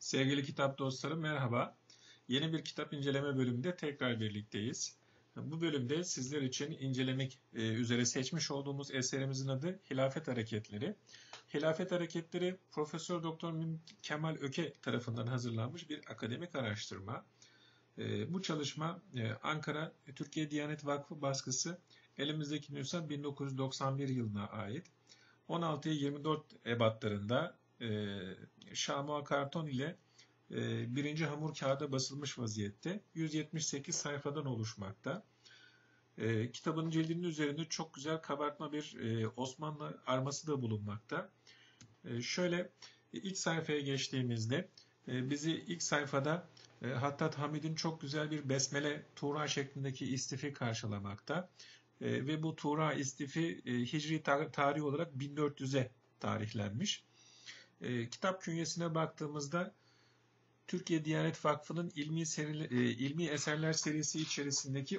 Sevgili kitap dostlarım merhaba. Yeni bir kitap inceleme bölümünde tekrar birlikteyiz. Bu bölümde sizler için incelemek üzere seçmiş olduğumuz eserimizin adı Hilafet Hareketleri. Hilafet Hareketleri Profesör Doktor Kemal Öke tarafından hazırlanmış bir akademik araştırma. Bu çalışma Ankara Türkiye Diyanet Vakfı baskısı, elimizdeki nüsha 1991 yılına ait. 16'ya 24 ebatlarında şamua karton ile birinci hamur kağıda basılmış vaziyette 178 sayfadan oluşmakta. Kitabın cildinin üzerinde çok güzel kabartma bir Osmanlı arması da bulunmakta. Şöyle ilk sayfaya geçtiğimizde bizi ilk sayfada Hattat Hamid'in çok güzel bir besmele Tuğra şeklindeki istifi karşılamakta. Ve bu Tuğra istifi Hicri tarihi olarak 1400'e tarihlenmiş. Kitap künyesine baktığımızda Türkiye Diyanet Vakfı'nın ilmi eserler serisi içerisindeki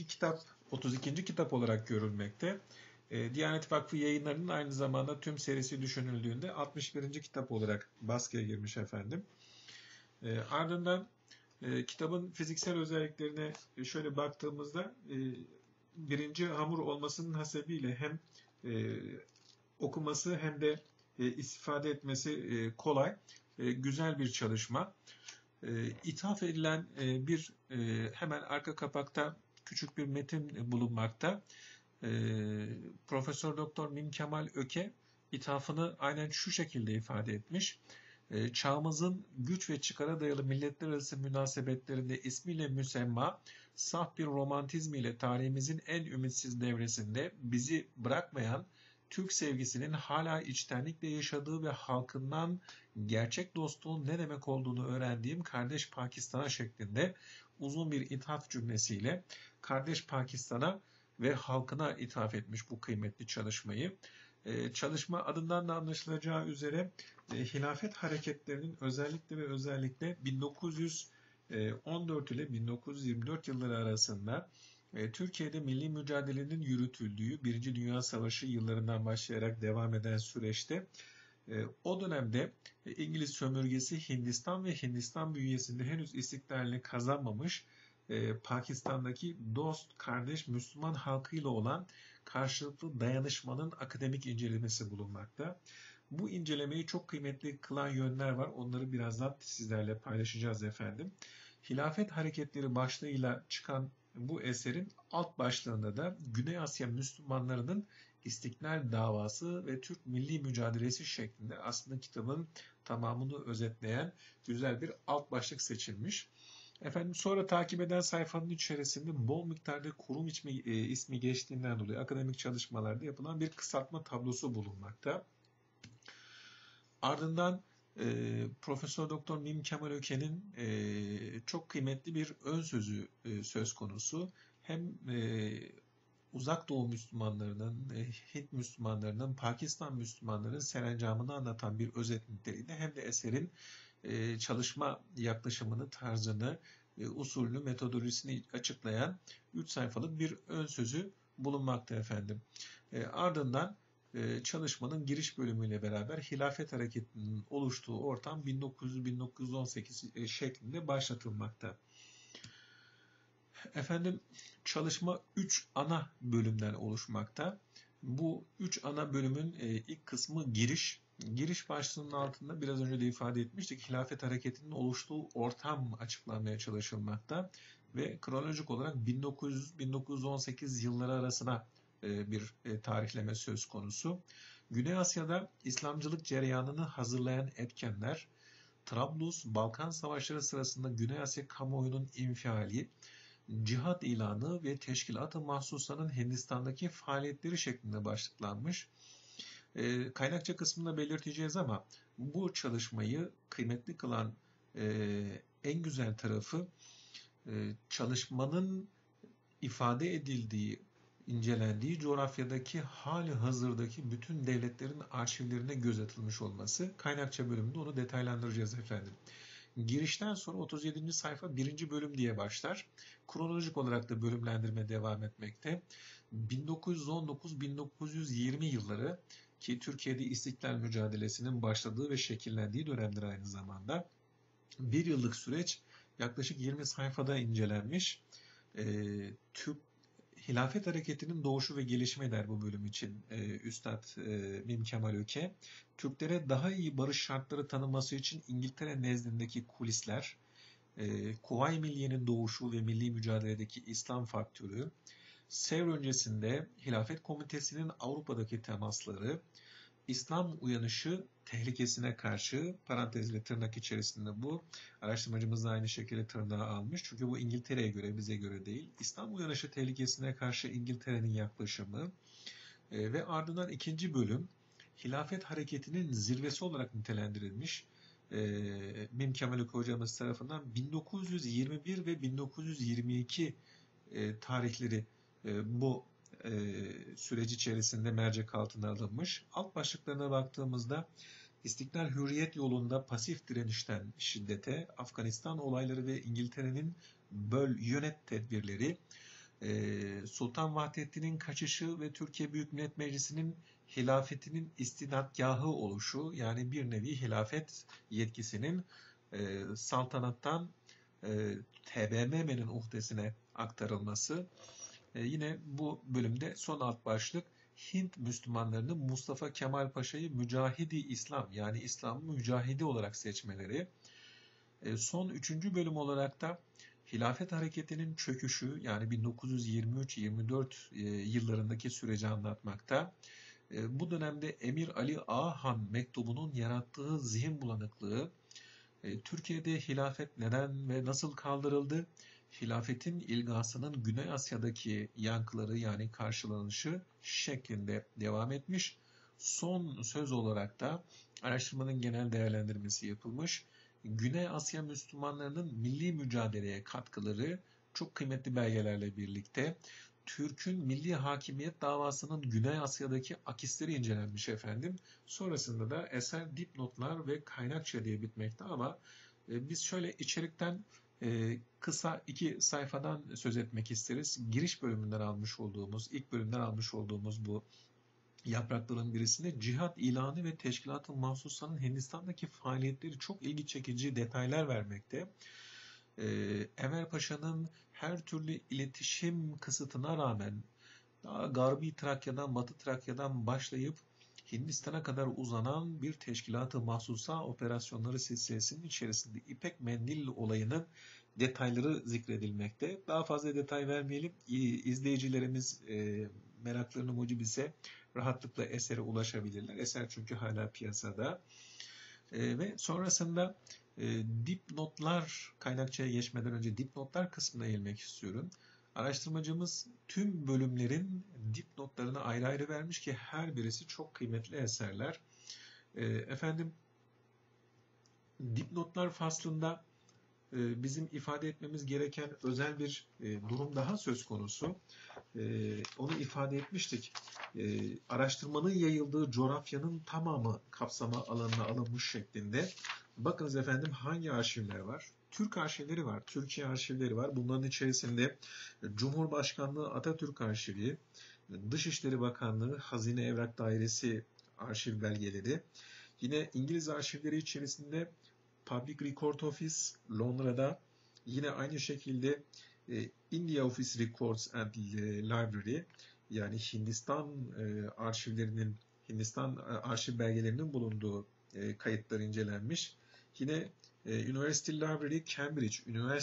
32. kitap olarak görülmekte. Diyanet Vakfı yayınlarının aynı zamanda tüm serisi düşünüldüğünde 61. kitap olarak baskıya girmiş efendim. Ardından kitabın fiziksel özelliklerine şöyle baktığımızda birinci hamur olmasının hasebiyle hem okuması hem de istifade etmesi kolay, güzel bir çalışma. İthaf edilen bir hemen arka kapakta küçük bir metin bulunmakta. Profesör Doktor Mim Kemal Öke ithafını aynen şu şekilde ifade etmiş. Çağımızın güç ve çıkara dayalı milletler arası münasebetlerinde ismiyle müsemma, saf bir romantizm ile tarihimizin en ümitsiz devresinde bizi bırakmayan Türk sevgisinin hala içtenlikle yaşadığı ve halkından gerçek dostluğun ne demek olduğunu öğrendiğim kardeş Pakistan'a şeklinde uzun bir ithaf cümlesiyle kardeş Pakistan'a ve halkına ithaf etmiş bu kıymetli çalışmayı. Çalışma adından da anlaşılacağı üzere hilafet hareketlerinin özellikle 1914 ile 1924 yılları arasında Türkiye'de milli mücadelenin yürütüldüğü Birinci Dünya Savaşı yıllarından başlayarak devam eden süreçte o dönemde İngiliz sömürgesi Hindistan ve Hindistan bünyesinde henüz istiklalini kazanmamış Pakistan'daki dost, kardeş Müslüman halkıyla olan karşılıklı dayanışmanın akademik incelemesi bulunmakta. Bu incelemeyi çok kıymetli kılan yönler var. Onları birazdan sizlerle paylaşacağız efendim. Hilafet hareketleri başlığıyla çıkan bu eserin alt başlığında da Güney Asya Müslümanlarının İstiklal Davası ve Türk Milli Mücadelesi şeklinde aslında kitabın tamamını özetleyen güzel bir alt başlık seçilmiş. Efendim sonra takip eden sayfanın içerisinde bol miktarda kurum ismi geçtiğinden dolayı akademik çalışmalarda yapılan bir kısaltma tablosu bulunmakta. Ardından Profesör Doktor Mim Kemal Öke'nin çok kıymetli bir ön sözü söz konusu. Hem Uzak Doğu Müslümanlarının, Hint Müslümanlarının, Pakistan Müslümanlarının serencamını anlatan bir özet niteliğinde hem de eserin çalışma yaklaşımını, tarzını, usulünü, metodolojisini açıklayan 3 sayfalık bir ön sözü bulunmakta efendim. Ardından çalışmanın giriş bölümüyle beraber hilafet hareketinin oluştuğu ortam 1900-1918 şeklinde başlatılmakta. Efendim çalışma 3 ana bölümden oluşmakta. Bu 3 ana bölümün ilk kısmı giriş. Giriş başlığının altında biraz önce de ifade etmiştik. Hilafet hareketinin oluştuğu ortam açıklanmaya çalışılmakta ve kronolojik olarak 1900-1918 yılları arasına bir tarihleme söz konusu. Güney Asya'da İslamcılık cereyanını hazırlayan etkenler, Trablus, Balkan Savaşları sırasında Güney Asya kamuoyunun infiali, cihat ilanı ve Teşkilat-ı Mahsusa'nın Hindistan'daki faaliyetleri şeklinde başlıklanmış. Kaynakça kısmında belirteceğiz ama bu çalışmayı kıymetli kılan en güzel tarafı çalışmanın ifade edildiği, incelendiği coğrafyadaki hali hazırdaki bütün devletlerin arşivlerine göz atılmış olması. Kaynakça bölümünde onu detaylandıracağız efendim. Girişten sonra 37. sayfa 1. bölüm diye başlar. Kronolojik olarak da bölümlendirme devam etmekte. 1919-1920 yılları ki Türkiye'de İstiklal mücadelesinin başladığı ve şekillendiği dönemdir aynı zamanda. Bir yıllık süreç yaklaşık 20 sayfada incelenmiş. Türk Hilafet Hareketi'nin doğuşu ve gelişimi der bu bölüm için Üstad Mim Kemal Öke. Türklere daha iyi barış şartları tanınması için İngiltere nezdindeki kulisler, Kuvayi Milliye'nin doğuşu ve milli mücadeledeki İslam faktörü, Sevr öncesinde Hilafet Komitesi'nin Avrupa'daki temasları, İslam uyanışı tehlikesine karşı, parantezle tırnak içerisinde bu, araştırmacımız da aynı şekilde tırnağa almış. Çünkü bu İngiltere'ye göre, bize göre değil. İslam uyanışı tehlikesine karşı İngiltere'nin yaklaşımı ve ardından ikinci bölüm, Hilafet Hareketi'nin zirvesi olarak nitelendirilmiş. Mim Kemal Ökü hocamız tarafından 1921 ve 1922 tarihleri bu süreç içerisinde mercek altına alınmış. Alt başlıklarına baktığımızda İstiklal Hürriyet yolunda pasif direnişten şiddete, Afganistan olayları ve İngiltere'nin yönet tedbirleri, Sultan Vahdettin'in kaçışı ve Türkiye Büyük Millet Meclisi'nin hilafetinin istinadgahı oluşu, yani bir nevi hilafet yetkisinin saltanattan TBMM'nin uhdesine aktarılması. Yine bu bölümde son alt başlık Hint Müslümanlarının Mustafa Kemal Paşa'yı Mücahidi İslam, yani İslam'ın mücahidi olarak seçmeleri. Son üçüncü bölüm olarak da Hilafet Hareketi'nin çöküşü, yani 1923-24 yıllarındaki süreci anlatmakta. Bu dönemde Emir Ali Ağahan mektubunun yarattığı zihin bulanıklığı, Türkiye'de hilafet neden ve nasıl kaldırıldı, hilafetin ilgasının Güney Asya'daki yankıları, yani karşılanışı şeklinde devam etmiş. Son söz olarak da araştırmanın genel değerlendirmesi yapılmış. Güney Asya Müslümanlarının milli mücadeleye katkıları çok kıymetli belgelerle birlikte Türk'ün milli hakimiyet davasının Güney Asya'daki akisleri incelenmiş efendim. Sonrasında da eser dipnotlar ve kaynakça diye bitmekte ama biz şöyle içerikten kısa 2 sayfadan söz etmek isteriz. Giriş bölümünden almış olduğumuz, ilk bölümden almış olduğumuz bu yaprakların birisinde cihat ilanı ve Teşkilat-ı Mahsusa'nın Hindistan'daki faaliyetleri çok ilgi çekici detaylar vermekte. Enver Paşa'nın her türlü iletişim kısıtına rağmen daha Garbi Trakya'dan, Batı Trakya'dan başlayıp Hindistan'a kadar uzanan bir Teşkilat-ı Mahsusa operasyonları silsilesinin içerisinde İpek Mendil olayının detayları zikredilmekte. Daha fazla detay vermeyelim. İzleyicilerimiz meraklarını mucib ise rahatlıkla esere ulaşabilirler. Eser çünkü hala piyasada. Ve sonrasında dipnotlar, kaynakçaya geçmeden önce dipnotlar kısmına eğilmek istiyorum. Araştırmacımız tüm bölümlerin dipnotlarını ayrı ayrı vermiş ki her birisi çok kıymetli eserler. Efendim, dipnotlar faslında bizim ifade etmemiz gereken özel bir durum daha söz konusu. Onu ifade etmiştik. Araştırmanın yayıldığı coğrafyanın tamamı kapsama alanına alınmış şeklinde. Bakınız efendim, hangi arşivler var? Türk arşivleri var, Türkiye arşivleri var. Bunların içerisinde Cumhurbaşkanlığı Atatürk Arşivi, Dışişleri Bakanlığı Hazine Evrak Dairesi arşiv belgeleri, yine İngiliz arşivleri içerisinde Public Record Office Londra'da, yine aynı şekilde India Office Records and Library, yani Hindistan arşivlerinin, Hindistan arşiv belgelerinin bulunduğu kayıtlar incelenmiş. Yine University Library Cambridge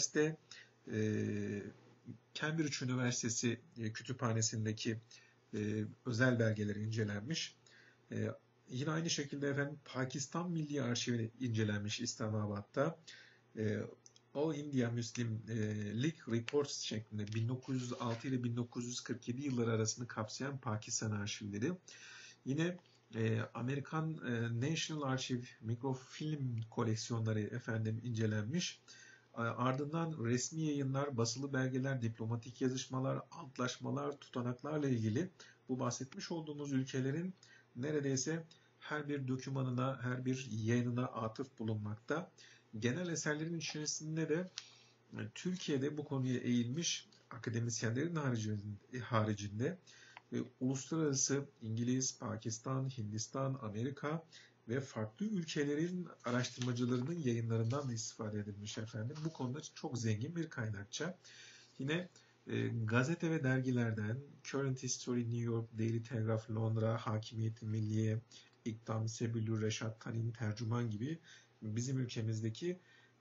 Cambridge Üniversitesi kütüphanesindeki özel belgeler incelenmiş. Yine aynı şekilde efendim Pakistan Milli Arşivi incelenmiş İslamabad'da. All India Muslim League Reports şeklinde 1906 ile 1947 yılları arasını kapsayan Pakistan arşivleri. Yine Amerikan National Archive mikrofilm koleksiyonları efendim incelenmiş. Ardından resmi yayınlar, basılı belgeler, diplomatik yazışmalar, antlaşmalar, tutanaklarla ilgili bu bahsetmiş olduğumuz ülkelerin neredeyse her bir dokümanına, her bir yayınına atıf bulunmakta. Genel eserlerin içerisinde de Türkiye'de bu konuya eğilmiş akademisyenlerin haricinde uluslararası İngiliz, Pakistan, Hindistan, Amerika ve farklı ülkelerin araştırmacılarının yayınlarından da istifade edilmiş efendim. Bu konuda çok zengin bir kaynakça. Yine gazete ve dergilerden Current History New York, Daily Telegraph Londra, Hakimiyeti Milliye, İktam, Sebilü, Reşat, Tanin, Tercüman gibi bizim ülkemizdeki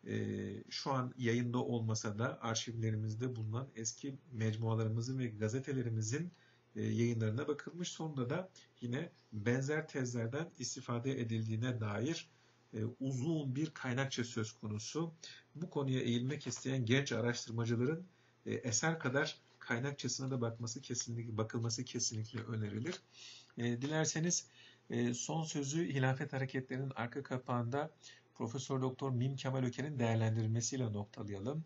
şu an yayında olmasa da arşivlerimizde bulunan eski mecmualarımızın ve gazetelerimizin yayınlarına bakılmış. Sonunda da yine benzer tezlerden istifade edildiğine dair uzun bir kaynakça söz konusu. Bu konuya eğilmek isteyen genç araştırmacıların eser kadar kaynakçasına da bakılması kesinlikle önerilir. Dilerseniz son sözü hilafet hareketlerinin arka kapağında Profesör Doktor Mim Kemal Öker'in değerlendirmesiyle noktalayalım.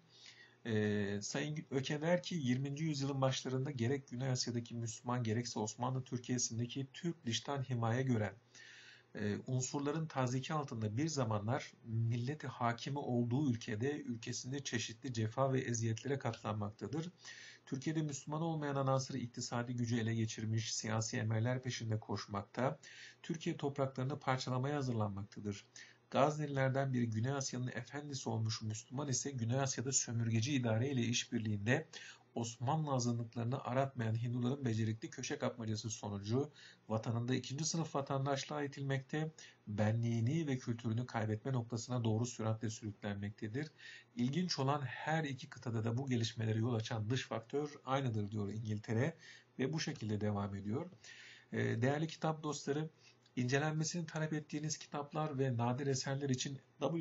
Sayın Öke der ki 20. yüzyılın başlarında gerek Güney Asya'daki Müslüman gerekse Osmanlı Türkiye'sindeki Türk dıştan himaye gören unsurların taziki altında bir zamanlar milleti hakimi olduğu ülkesinde çeşitli cefa ve eziyetlere katlanmaktadır. Türkiye'de Müslüman olmayan anansır iktisadi gücü ele geçirmiş, siyasi emeller peşinde koşmakta, Türkiye topraklarını parçalamaya hazırlanmaktadır. Gaznelilerden biri Güney Asya'nın efendisi olmuş Müslüman ise Güney Asya'da sömürgeci idare ile işbirliğinde Osmanlı azınlıklarını aratmayan Hinduların becerikli köşe kapmacası sonucu vatanında ikinci sınıf vatandaşlığa itilmekte, benliğini ve kültürünü kaybetme noktasına doğru süratle sürüklenmektedir. İlginç olan her iki kıtada da bu gelişmelere yol açan dış faktör aynıdır diyor İngiltere ve bu şekilde devam ediyor. Değerli kitap dostları, incelenmesini talep ettiğiniz kitaplar ve nadir eserler için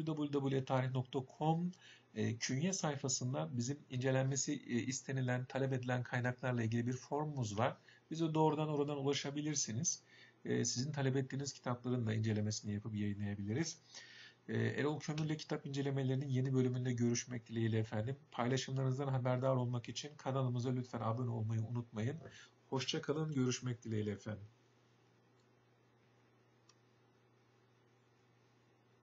www.tarih.com künye sayfasında bizim incelenmesi istenilen, talep edilen kaynaklarla ilgili bir formumuz var. Bize doğrudan oradan ulaşabilirsiniz. Sizin talep ettiğiniz kitapların da incelemesini yapıp yayınlayabiliriz. Erol Kömür'le kitap incelemelerinin yeni bölümünde görüşmek dileğiyle efendim. Paylaşımlarınızdan haberdar olmak için kanalımıza lütfen abone olmayı unutmayın. Hoşça kalın, görüşmek dileğiyle efendim.